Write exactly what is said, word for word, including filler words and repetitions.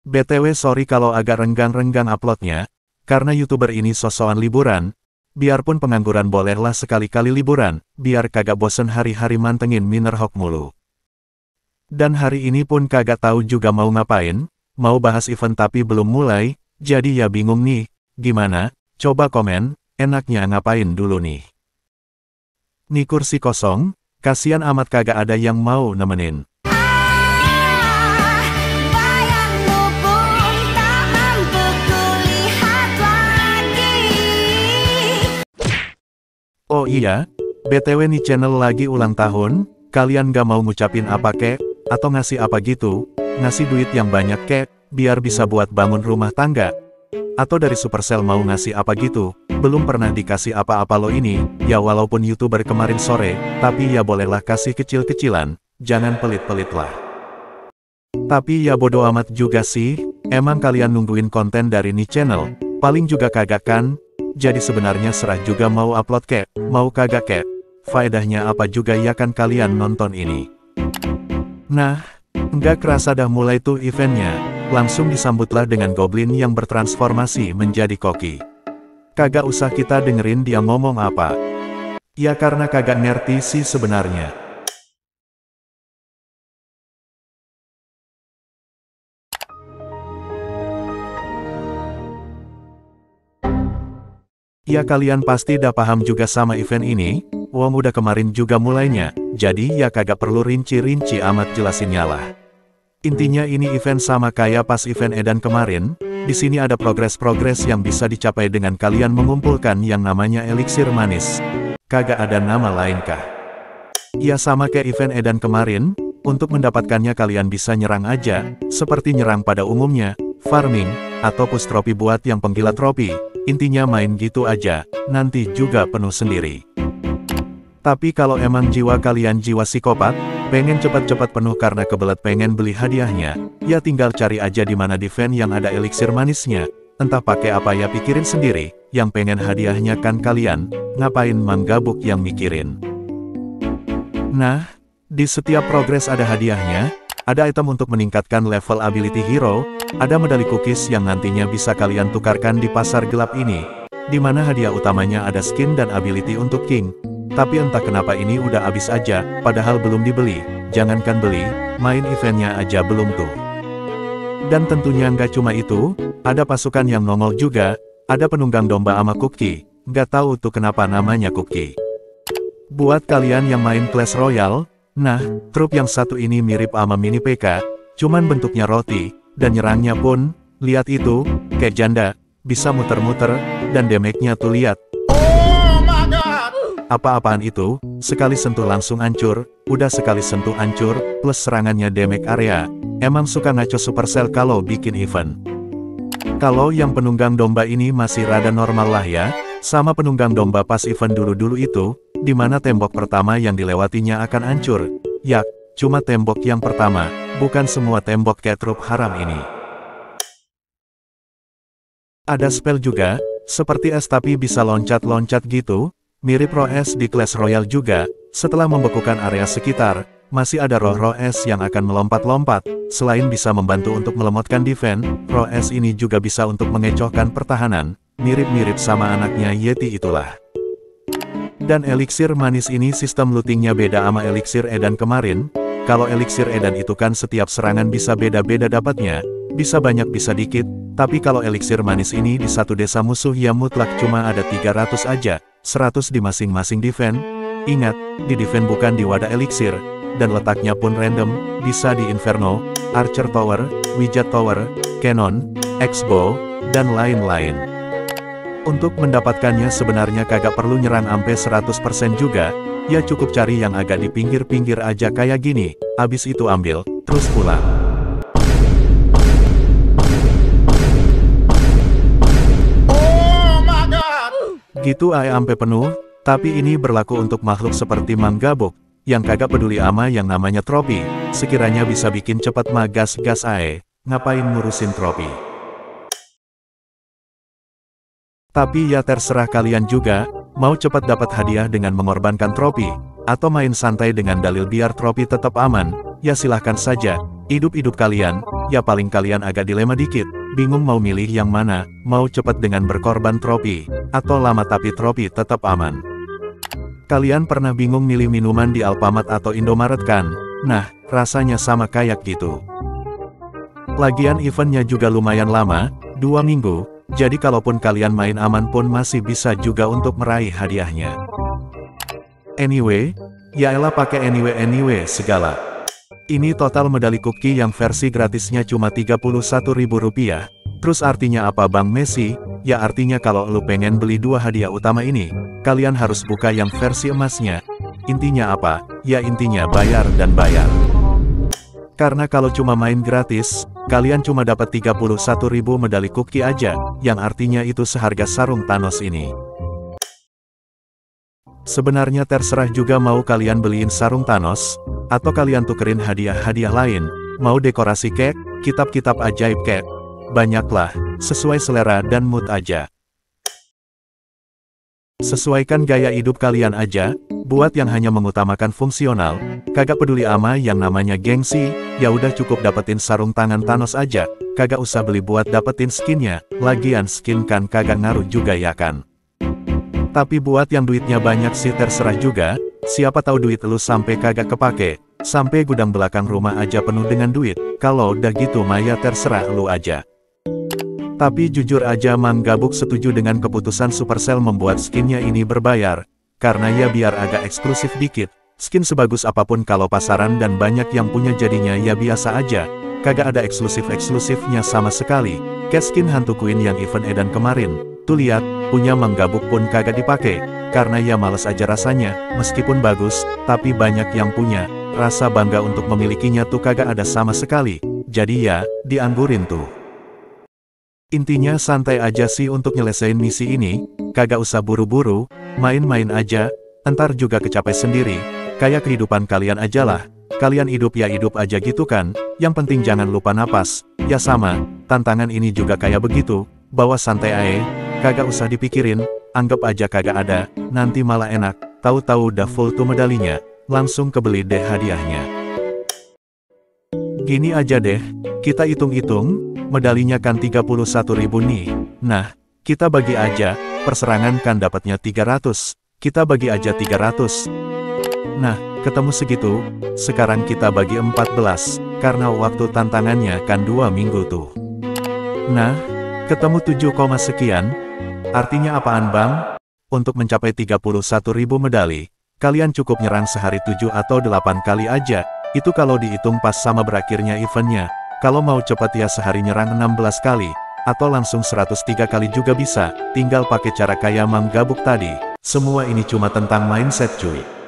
B T W sorry kalau agak renggang-renggang uploadnya, karena YouTuber ini sosokan liburan, biarpun pengangguran bolehlah sekali-kali liburan, biar kagak bosen hari-hari mantengin Minerhawk mulu. Dan hari ini pun kagak tahu juga mau ngapain, mau bahas event tapi belum mulai, jadi ya bingung nih, gimana, coba komen, enaknya ngapain dulu nih. Nih kursi kosong, kasihan amat kagak ada yang mau nemenin. Oh iya, B T W nih channel lagi ulang tahun, kalian gak mau ngucapin apa kek, atau ngasih apa gitu, ngasih duit yang banyak kek, biar bisa buat bangun rumah tangga. Atau dari Supercell mau ngasih apa gitu, belum pernah dikasih apa-apa lo ini, ya walaupun YouTuber kemarin sore, tapi ya bolehlah kasih kecil-kecilan, jangan pelit-pelit lah. Tapi ya bodo amat juga sih, emang kalian nungguin konten dari nih channel, paling juga kagak kan? Jadi sebenarnya serah juga mau upload kek, mau kagak kek, faedahnya apa juga ya kan kalian nonton ini. Nah, nggak kerasa dah mulai tuh eventnya, langsung disambutlah dengan goblin yang bertransformasi menjadi koki. Kagak usah kita dengerin dia ngomong apa. Ya karena kagak ngerti sih sebenarnya. Ya kalian pasti dah paham juga sama event ini, wong udah kemarin juga mulainya, jadi ya kagak perlu rinci-rinci amat jelasinnya lah. Intinya ini event sama kayak pas event Edan kemarin, di sini ada progres-progres yang bisa dicapai dengan kalian mengumpulkan yang namanya eliksir manis. Kagak ada nama lain kah? Ya sama kayak event Edan kemarin, untuk mendapatkannya kalian bisa nyerang aja, seperti nyerang pada umumnya, farming, atau push tropi buat yang penggila tropi. Intinya main gitu aja, nanti juga penuh sendiri. Tapi kalau emang jiwa kalian jiwa psikopat, pengen cepat-cepat penuh karena kebelet pengen beli hadiahnya, ya tinggal cari aja di mana event yang ada eliksir manisnya, entah pakai apa ya pikirin sendiri, yang pengen hadiahnya kan kalian, ngapain manggabuk yang mikirin. Nah, di setiap progres ada hadiahnya, ada item untuk meningkatkan level ability hero, ada medali cookies yang nantinya bisa kalian tukarkan di pasar gelap ini, di mana hadiah utamanya ada skin dan ability untuk King. Tapi entah kenapa ini udah habis aja, padahal belum dibeli, jangankan beli, main eventnya aja belum tuh. Dan tentunya nggak cuma itu, ada pasukan yang nongol juga, ada penunggang domba ama Cookie, nggak tahu tuh kenapa namanya Cookie. Buat kalian yang main Clash Royale, nah, trup yang satu ini mirip ama mini P K, cuman bentuknya roti, dan nyerangnya pun, lihat itu, kayak janda, bisa muter-muter, dan damage-nya tuh lihat. Oh my god! Apa-apaan itu, sekali sentuh langsung hancur, udah sekali sentuh hancur, plus serangannya damage area, emang suka ngaco Supercell kalau bikin event. Kalau yang penunggang domba ini masih rada normal lah ya, sama penunggang domba pas event dulu-dulu itu, di mana tembok pertama yang dilewatinya akan hancur. Yak, cuma tembok yang pertama, bukan semua tembok kayak trup haram ini. Ada spell juga, seperti es tapi bisa loncat-loncat gitu, mirip roh es di Clash Royale juga, setelah membekukan area sekitar, masih ada roh-roh es yang akan melompat-lompat, selain bisa membantu untuk melemotkan defense, roh es ini juga bisa untuk mengecohkan pertahanan, mirip-mirip sama anaknya Yeti itulah. Dan eliksir manis ini sistem lootingnya beda sama eliksir Edan kemarin. Kalau eliksir Edan itu kan setiap serangan bisa beda-beda dapatnya, bisa banyak bisa dikit, tapi kalau eliksir manis ini di satu desa musuh ya mutlak cuma ada tiga ratus aja, seratus di masing-masing defense. Ingat, di defense bukan di wadah eliksir, dan letaknya pun random, bisa di Inferno, Archer Tower, Wizard Tower, Cannon, X-Bow, dan lain-lain. Untuk mendapatkannya sebenarnya kagak perlu nyerang ampe seratus persen juga, ya cukup cari yang agak di pinggir-pinggir aja kayak gini, abis itu ambil, terus pulang. Oh my god! Gitu ae ampe penuh, tapi ini berlaku untuk makhluk seperti manggabuk, yang kagak peduli ama yang namanya tropi, sekiranya bisa bikin cepat mah gas-gas ae, ngapain ngurusin tropi. Tapi ya terserah kalian juga, mau cepat dapat hadiah dengan mengorbankan tropi, atau main santai dengan dalil biar tropi tetap aman, Ya silahkan saja, hidup-hidup kalian, ya paling kalian agak dilema dikit, bingung mau milih yang mana, mau cepat dengan berkorban trofi, atau lama tapi trofi tetap aman. Kalian pernah bingung milih minuman di Alfamart atau Indomaret kan? Nah, rasanya sama kayak gitu. Lagian eventnya juga lumayan lama, dua minggu, jadi kalaupun kalian main aman pun masih bisa juga untuk meraih hadiahnya. Anyway, ya elah pakai anyway-anyway segala. Ini total medali cookie yang versi gratisnya cuma tiga puluh satu ribu rupiah. Terus artinya apa Bang Messi? Ya artinya kalau lu pengen beli dua hadiah utama ini, kalian harus buka yang versi emasnya. Intinya apa? Ya intinya bayar dan bayar. Karena kalau cuma main gratis, kalian cuma dapat tiga puluh satu ribu medali cookie aja, yang artinya itu seharga sarung Thanos ini. Sebenarnya terserah juga mau kalian beliin sarung Thanos, atau kalian tukerin hadiah-hadiah lain, mau dekorasi cake, kitab-kitab ajaib cake. Banyaklah, sesuai selera dan mood aja. Sesuaikan gaya hidup kalian aja, buat yang hanya mengutamakan fungsional, kagak peduli ama yang namanya gengsi, ya udah cukup dapetin sarung tangan Thanos aja, kagak usah beli buat dapetin skinnya, lagian skin kan kagak ngaruh juga ya kan. Tapi buat yang duitnya banyak sih terserah juga, siapa tahu duit lu sampai kagak kepake, sampai gudang belakang rumah aja penuh dengan duit, kalau udah gitu maya terserah lu aja. Tapi jujur aja Mang Gabuk setuju dengan keputusan Supercell membuat skinnya ini berbayar, karena ya biar agak eksklusif dikit, skin sebagus apapun kalau pasaran dan banyak yang punya jadinya ya biasa aja, kagak ada eksklusif-eksklusifnya sama sekali, kayak skin hantu Queen yang event edan kemarin, tuh lihat, punya Mang Gabuk pun kagak dipakai, karena ya males aja rasanya, meskipun bagus, tapi banyak yang punya, rasa bangga untuk memilikinya tuh kagak ada sama sekali, jadi ya, dianggurin tuh. Intinya santai aja sih untuk nyelesain misi ini, kagak usah buru-buru, main-main aja, entar juga kecapek sendiri, kayak kehidupan kalian aja lah, kalian hidup ya hidup aja gitu kan, yang penting jangan lupa napas, ya sama, tantangan ini juga kayak begitu, bawa santai ae, kagak usah dipikirin, anggap aja kagak ada, nanti malah enak, tahu-tahu udah full tuh medalinya, langsung kebeli deh hadiahnya. Gini aja deh, kita hitung-hitung, medalinya kan tiga puluh satu ribu nih. Nah, kita bagi aja, perserangan kan dapatnya tiga ratus, kita bagi aja tiga ratus. Nah, ketemu segitu, sekarang kita bagi empat belas, karena waktu tantangannya kan dua minggu tuh. Nah, ketemu tujuh, sekian, artinya apaan Bang? Untuk mencapai tiga puluh satu ribu medali, kalian cukup nyerang sehari tujuh atau delapan kali aja, itu kalau dihitung pas sama berakhirnya eventnya. Kalau mau cepat ya sehari nyerang enam belas kali, atau langsung seratus tiga kali juga bisa, tinggal pakai cara kayak Mang Gabuk tadi. Semua ini cuma tentang mindset cuy.